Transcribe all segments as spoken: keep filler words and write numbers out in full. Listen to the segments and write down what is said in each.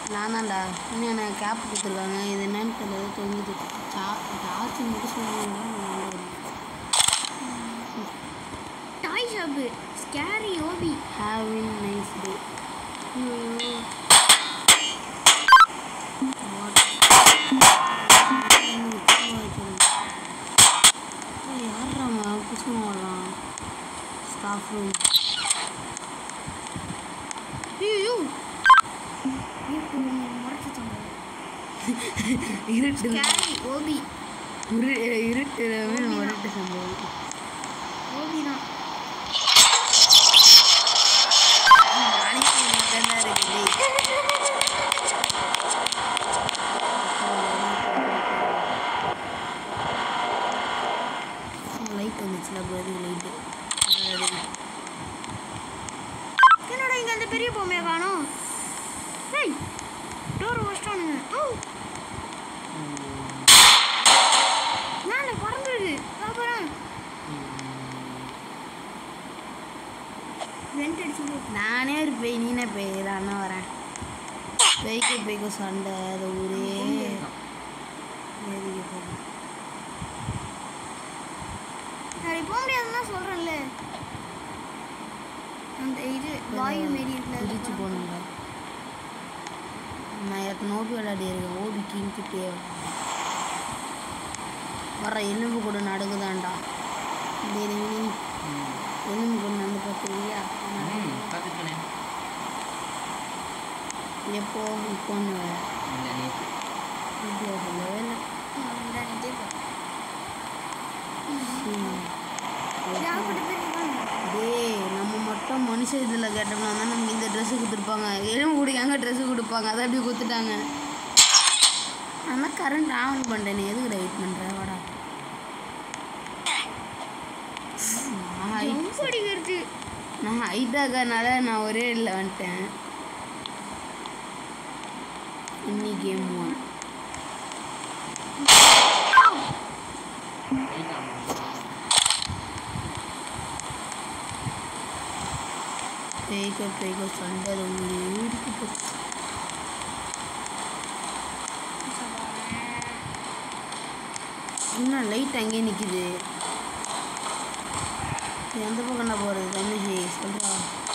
நான் தான்டா இன்னும் எனக்கு கேப் கொடுத்துருக்காங்க. இது என்னன்னு தெரியல, தொங்குது. சா சார்ஜ் மட்டும் சொல்லுங்க. Toy shop scary OP. Having nice day. யாராமா புதுசுமா வரலாம்? Staff room. ஐயோ இருட்டு ஸ்கேரி ஓபி. இரு இருட்டு முரட்டு சம்பவம். ஓபி தான். லைட் வந்துச்சுல போது லைட்டு. என்னடா இங்க அந்த பெரிய பொம்மையை காணோம்? ஏய் டோர் வச்சிட்டானுங்க. ஓ நானே பறந்துடுது. பாப்பறேன் வெண்ட் அடிச்சு போ. நானே ஒரு பேய், நீனே பேய். அண்ணா வரேன். பேய்க்கு பேய்க்கு சண்டை. அது ஒரே சரி போக முடியாதுன்னு தான் சொல்கிறேன்ல. அந்த இது வாயு மாரி இருக்குல்ல, பிரிச்சு போகணுங்க. நான் எத்தனை ஓபி விளையாடி இருக்கேன். ஓபி கிங்கிட்டே வர எலும்பு கூட நடுக்குதான்டா. எலும்பு கூட நடந்து பார்த்துருக்கியா? எப்போ இப்போன்னு டேய் நம்ம மட்டும் மனுஷ இதில் கேட்டோம்னா தான் நமக்கு இந்த ட்ரெஸ்ஸு கொடுத்துருப்பாங்க. எலும்பு குடிக்காங்க ட்ரெஸ்ஸு கொடுப்பாங்க. அதை அப்படி கொடுத்துட்டாங்க. ஆனால் கரண்ட் ஆன் பண்ணிட்டேன். எதுக்கு வெயிட் பண்ணுறேன்? வாடா. நான் ஹைட்டாகனால நான் ஒரே இல்லை வந்துட்டேன். இன்னி கேம் ஒன் பேய்க்க பேய்க்க சண்டை இருக்கு. இன்னும் லைட் அங்கேயே நிற்கிது. எந்த பக்கம்டா போகிறது? தம்பிஜி சொல்கிறா.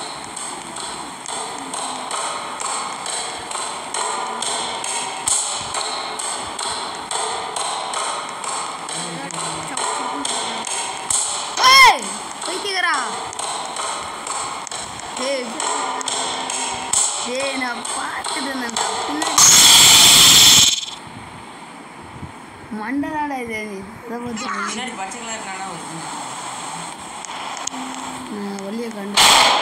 போய்க்கிறா. ஏய் ஏய் நான் பார்த்துட்டேன். மண்டலாடா இது. அதை பற்றி வழியை கண்டு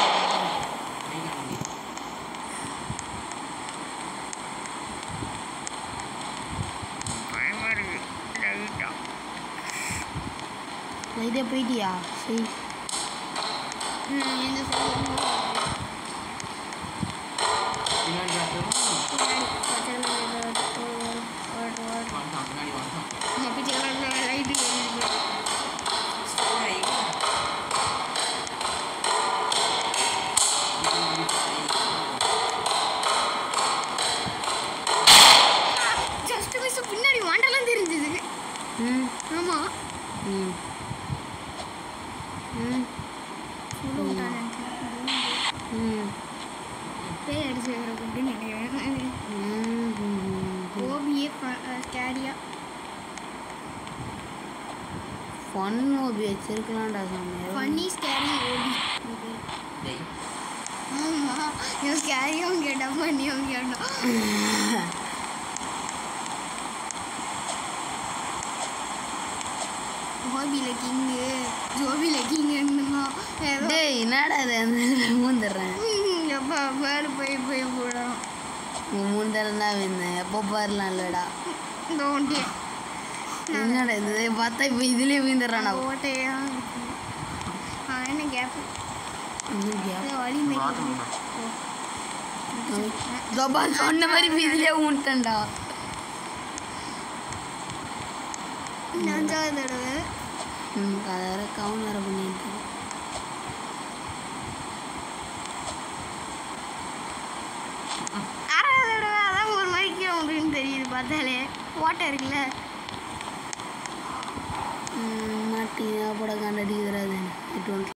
லைட்டாக போயிட்டியா? சரி பின்னாடி வாண்டெல்லாம் தெரிஞ்சது. ம் ஆமா ம் ம் ம் பேய் அடிச்சு அப்படின்னு நினைக்கிறேன். ஓபியே ஸ்கேரியா ஃபன் ஓபி வச்சிருக்கலாம்டா சாமி. Funny scary OP. ஆமாம் இவன் ஸ்கேரியும் கேட்டான் ஃபன்னியும் கேட்டான். ஓபியில் கிங்கு ஜோபியில் கிங்குன்னா டேய் என்னடா அது? அந்த மூந்துடுறேன். எப்போ பேர் போய் போய் போடணும். மூந்தரம் தான் வேணும். எப்போ பாருலாம் இல்லைடா. இந்த ஒன்றிய என்னடா இது? பார்த்தா இப்போ இதுலேயே வீந்துடுறானா? ஓட்டையா என்ன கேப்பு வழி சொன்ன மாதிரி இதுலேயே ஊன்ட்டேன்டா. அஞ்சாவது தடவை ம் அதை வேற கவுன் வேறு பண்ணிட்டு ஆறாவது தடவை அதான் பார்த்தாலே ஓட்டை இருக்குல்ல மாட்டி போட கண்டடிக்கிறாது எட்டு ஒன்று